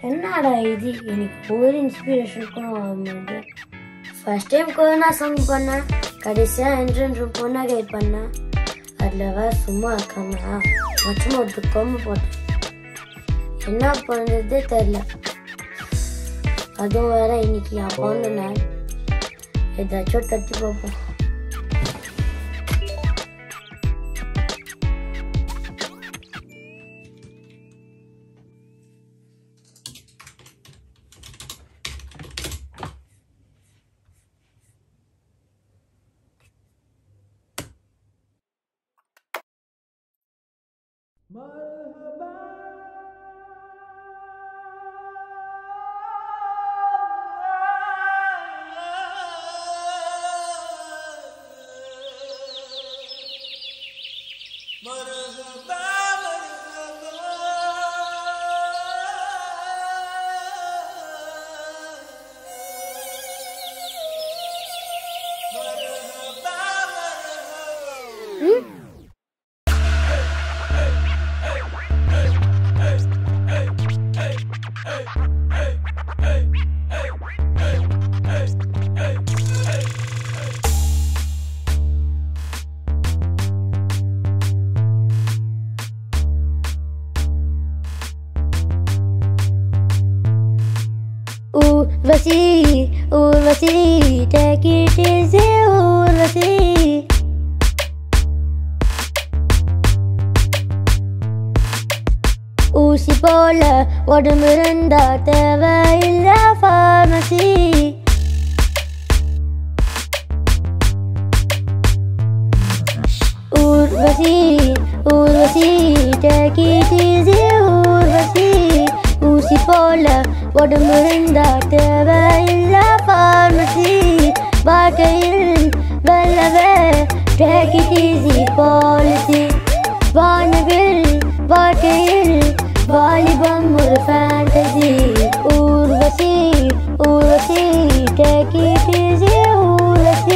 என்னடா இது எனக்கு ஒரு இன்ஸ்பிரேஷன் கூட ஆகுது. ஃபர்ஸ்ட் டைம் கொரோனா சாங் பண்ணேன், கடைசியாக என்று பொண்ணா கைட் பண்ணேன். அதில் சும்மா இருக்காம மச்சமாக ஒரு கொம்பு போட்டேன். என்ன பண்ணுறதே தெரில. அதுவும் வேற இன்னைக்கு என் பொண்ணு நாள். ஏதாச்சும் தட்டி பார்ப்போம். Urvashi, take it easy, Urvashi. ஊசி போல உடம்பு இருந்தா தேவையில்ல pharmacy. Urvashi Urvashi take it easy, Urvashi. ஊசி போல உடம்பு இருந்தா தேவையில்ல ஃபார்மசி. வாழ்க்கையில் வெல்லவே take it easy பாலிசி. வானவில் வாழ்க்கையில் வாலிபம் ஒரு fantasy. Urvashi Urvashi take it easy, Urvashi.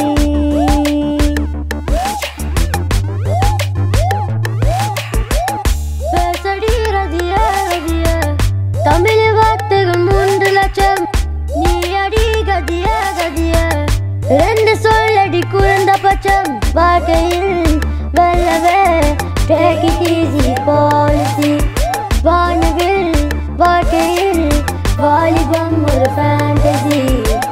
பேசடி ரதிய ரதிய தமிழ் வார்த்தைகள் 3 லட்சம். நீ அடி கதிய கதிய 2 சொல்லடி குழந்த பட்சம். வாழ்க்கையில் வெல்லவே take it easy பாலிசி. வானவில் வாழ்க்கையில் வாலிபம் ஒரு ஃபேண்டசி.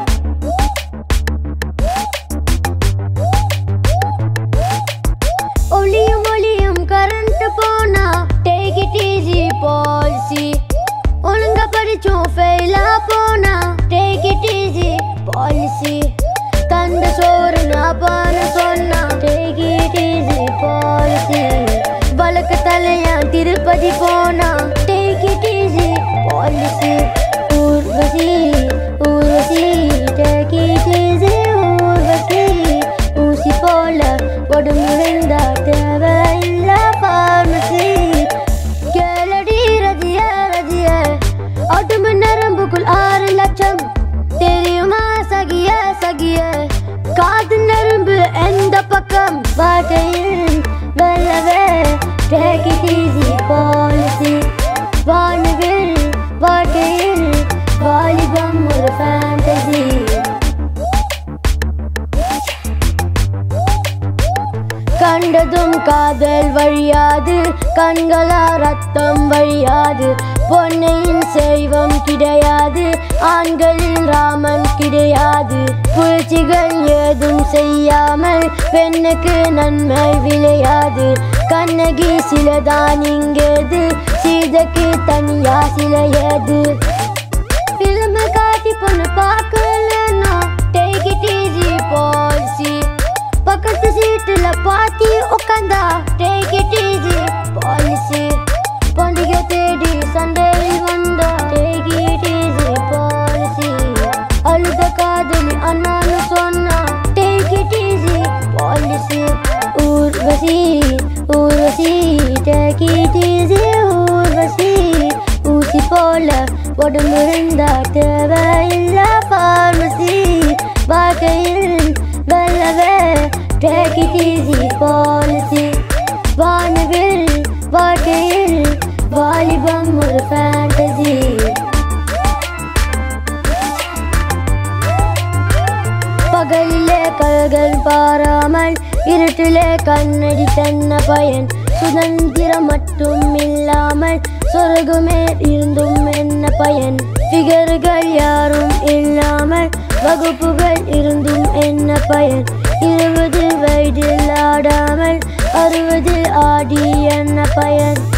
ஒளியும் ஒளியும் கரண்ட் போனா take it easy பாலிசி. ஒழுங்கா படிச்சோம் ஃபெயிலா போனா take it easy பாலிசி. தந்த சோறு நாப்பான சொன்னா take it easy பாலிசி. வழக்கு தலையா திருப்பதி போனா take it easy policy. Urvashi Urvashi take it easy, Urvashi. ஊசி போல உடம்பு இருந்தா தேவையில்ல ஃபார்மசி. கேளடி ரதிய ரதிய உடம்பு நரம்புக்குள் 6 லட்சம். தெரியுமா சகிய சகிய காது நரம்பு எந்த பக்கம். வாழ்க்கையில் வெல்லவே take it easy பாலிசி. வானவில் வாழ்க்கையில் வாலிபம் ஒரு ஃபேண்டசி. கண்டதும் காதல் வழியாது, கண்களா ரத்தம் வழியாது. பொன்னையின் செல்வம் கிடையாது, ஆண்களின் ராமன் கிடையாது. புரட்சிகள் ஏதும் செய்யாமல் பெண்ணுக்கு நன்மை விளையாது. கண்ணகி சிலதான் இங்கேது, சீதைக்கு தனியா சிலையது. பிலிம காட்டி பொண்ணு பார்க்கலன்னா take it easy பாலிசி. பக்கத்து சீட்டுல பாத்தி உட்காந்தா take it easy பாலிசி. பண்டிகை தேடி சண்டையில் வந்தா take it easy பாலிசி. அழுத காதலி அண்ணான்னு சொன்னா take it easy policy. Urvashi Urvashi take it easy, Urvashi. ஊசி போல உடம்பு இருந்தா தேவையில்ல ஃபார்மசி. வாழ்க்கையில் வெல்லவே take it easy பாலிசி. வானவில் வாழ்க்கையில் வாலிபம் ஒரு ஃபேண்டசி. பாராமல் இருட்டிலே கண்ணடி தன்ன பயன் சுதந்திரம் மட்டும் இல்லாமல் சொர்க்கமே இருந்தும் என்ன பயன் ஃபிகர்கள் யாரும் இல்லாமல் வகுப்புகள் இருந்தும் என்ன பயன் 20 வயதில் ஆடாமல் 60 ஆடி என்ன பயன்